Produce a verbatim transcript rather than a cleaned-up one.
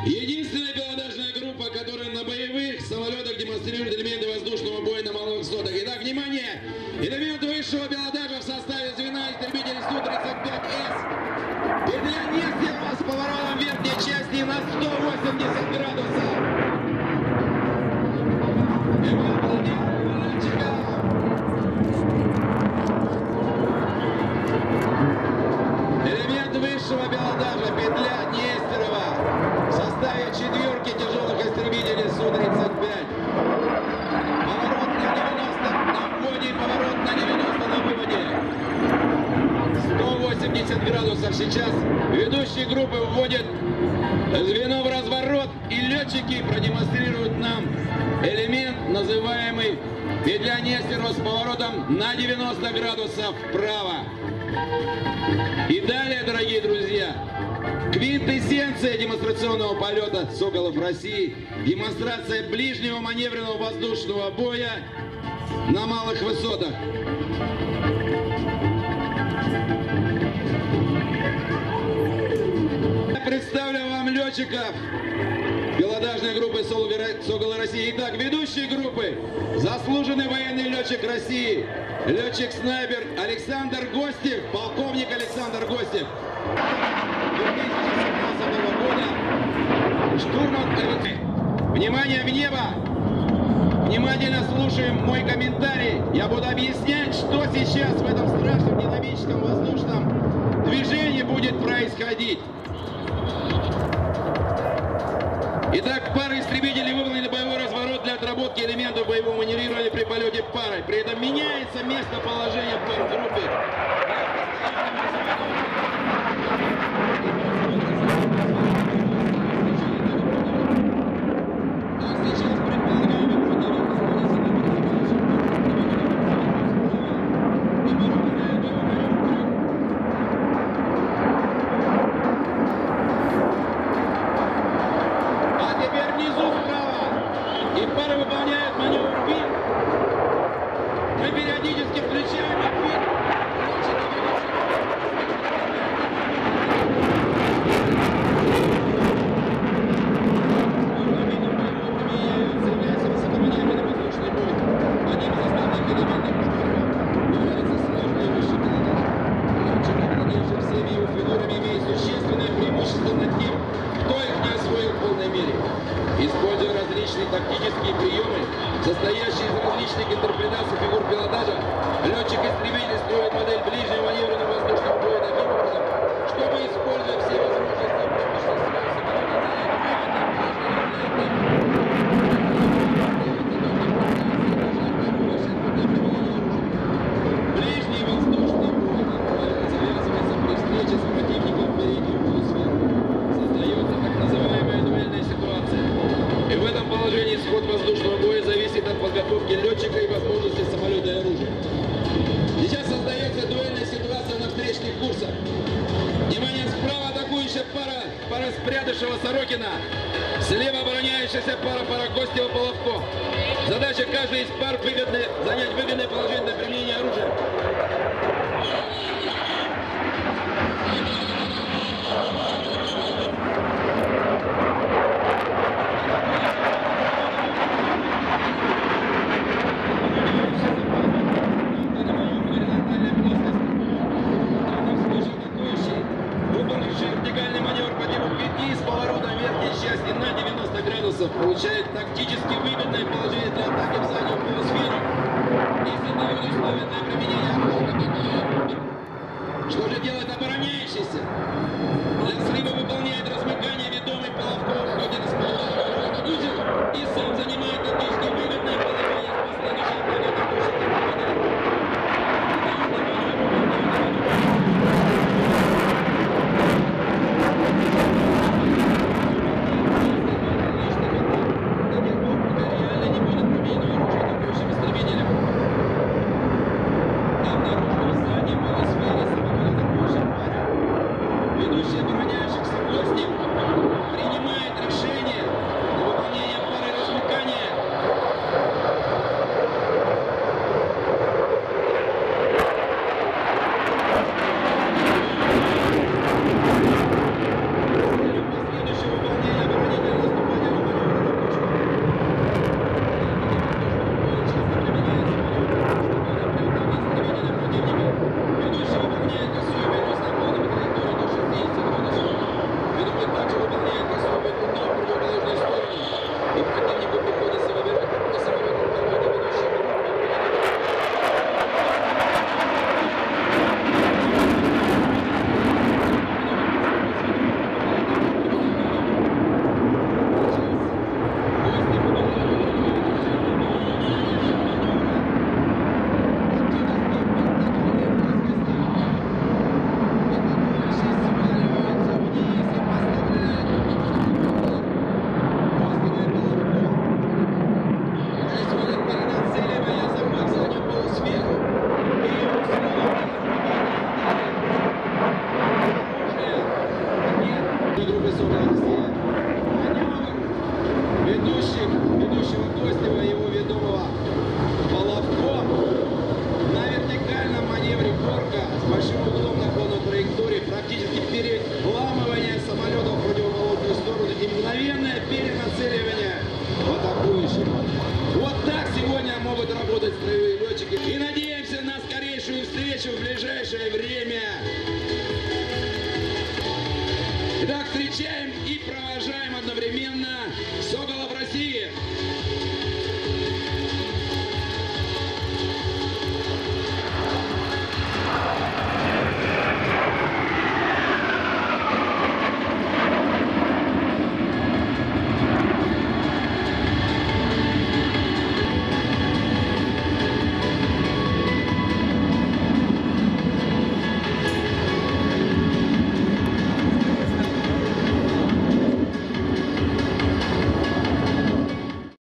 Единственная пилотажная группа, которая на боевых самолетах демонстрирует элементы воздушного боя на малых высотах. Итак, внимание! Элемент высшего пилотажа в составе звена истребителей Су тридцать пять эс. Петля Нестерова с поворотом верхней части на сто восемьдесят градусов. Элемент высшего пилотажа петля Нестерова в составе четверки тяжелых истребителей Су тридцать пять. Поворот на девяносто на вводе, поворот на девяносто на выводе. сто восемьдесят градусов сейчас. Ведущие группы вводят звено в разворот, и летчики продемонстрируют нам элемент, называемый петля Нестерова с поворотом на девяносто градусов вправо. И далее, дорогие друзья, квинтэссенция демонстрационного полета «Соколов России», демонстрация ближнего маневренного воздушного боя на малых высотах. Я представлю вам летчиков пилотажной группы «Соколы России». Итак, ведущие группы: заслуженный военный летчик России, летчик-снайпер Александр Гостев, полковник Александр Гостев. две тысячи семнадцатого года штурман. Внимание в небо! Внимательно слушаем мой комментарий. Я буду объяснять, что сейчас в этом страшном динамическом воздушном движении будет происходить. Итак, пара истребителей выполнили боевой разворот для отработки элементов боевого маневрирования при полете парой. При этом меняется местоположение пар в группе. Используя различные тактические приемы, состоящие из различных интерпретаций фигур пилотажа, летчик-истребитель строит модель ближнего маневренного воздушного боя таким образом, чтобы, используя все возможности ближний воздушный бой завязывается при встрече с противником в переднюю полусферу. Создается так называемая дуэльная ситуация. И в этом положении исход воздушного боя зависит от подготовки летчика и возможности самолета и оружия. Сейчас создается дуэльная ситуация на встречных курсах. Внимание, справа атакующая пара, пара Спрятышева Сорокина. Слева обороняющаяся пара, пара Гостева Половко. Задача каждой из пар выгодное, занять выгодное положение для применения оружия. Получает тактически выгодное положение для атаки в заднюю полусферу и создает условия для применения оружия. Что же делает обороняющийся? Для срыва выполняет размыкание ведомый Половко, входит из полового узел и сам занимает тактически выгодное положение с последующей атакой атакующих истребителей. Алексея. Маневр ведущих, ведущего Костева и его ведомого Половко. На вертикальном маневре горка с большим углом наклона траектории, практически переламывание самолета в противоположную сторону и мгновенное перенацеливание в атакующих. Вот так сегодня могут работать строевые летчики. И надеемся на скорейшую встречу в ближайшее время. Итак, встречаем и провожаем одновременно Сокол.